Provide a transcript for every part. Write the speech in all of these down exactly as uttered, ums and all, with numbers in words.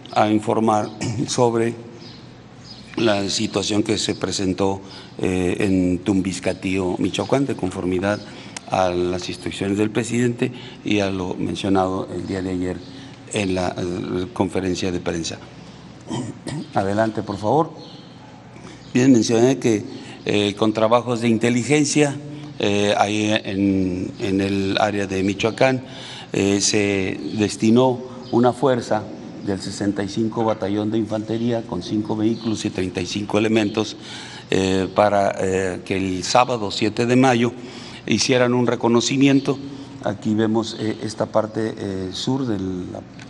a informar sobre la situación que se presentó eh, en Tumbiscatío, Michoacán, de conformidad a las instrucciones del presidente y a lo mencionado el día de ayer en la eh, conferencia de prensa. Adelante, por favor. Bien, mencioné que eh, con trabajos de inteligencia eh, ahí en, en el área de Michoacán eh, se destinó una fuerza del sesenta y cinco Batallón de Infantería con cinco vehículos y treinta y cinco elementos eh, para eh, que el sábado siete de mayo hicieran un reconocimiento. Aquí vemos eh, esta parte eh, sur del,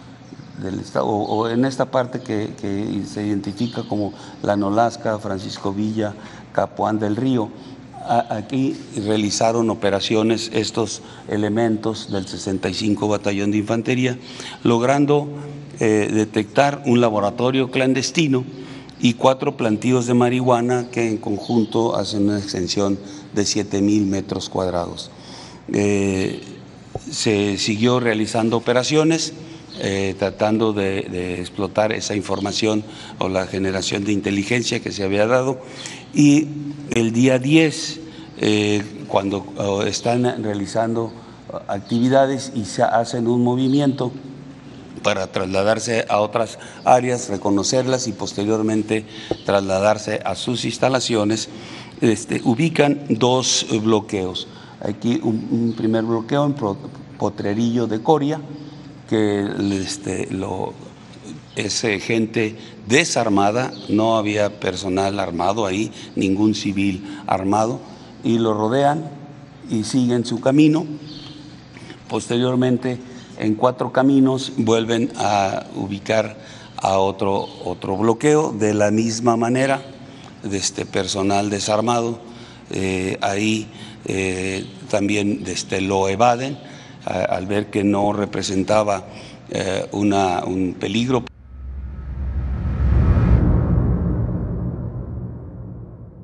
del estado, o, o en esta parte que, que se identifica como La Nolasca, Francisco Villa, Capuán del Río. Aquí realizaron operaciones estos elementos del sesenta y cinco Batallón de Infantería, logrando eh, detectar un laboratorio clandestino y cuatro plantíos de marihuana que en conjunto hacen una extensión de siete mil metros cuadrados. Eh, se siguió realizando operaciones eh, tratando de, de explotar esa información o la generación de inteligencia que se había dado, y el día diez, eh, cuando oh, están realizando actividades y se hacen un movimiento para trasladarse a otras áreas, reconocerlas y posteriormente trasladarse a sus instalaciones, este, ubican dos bloqueos. Aquí un, un primer bloqueo en Potrerillo de Coria, que este, lo, es gente desarmada, no había personal armado ahí, ningún civil armado, y lo rodean y siguen su camino. Posteriormente, en Cuatro Caminos vuelven a ubicar a otro, otro bloqueo de la misma manera, de este personal desarmado. Eh, ahí eh, también desde lo evaden a, al ver que no representaba eh, una, un peligro.